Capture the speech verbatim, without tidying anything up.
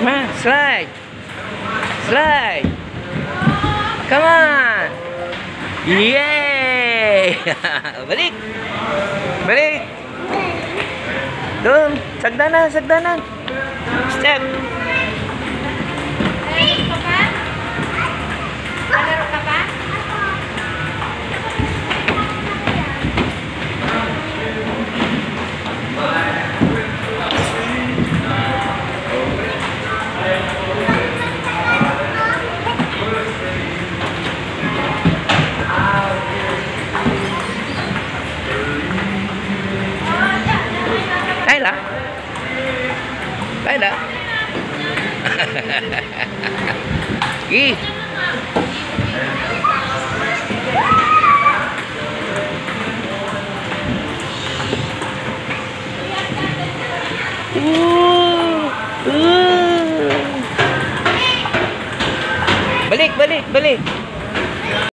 Ma, slide. Slide. Come on. Yay! Balik. Balik. Doon. Sagdanan, sagdanan. Step. Lalaro ka pa? Lalaro ka pa? Kayla? Kayla? Ih. Uh, uh. Balik, balik, balik.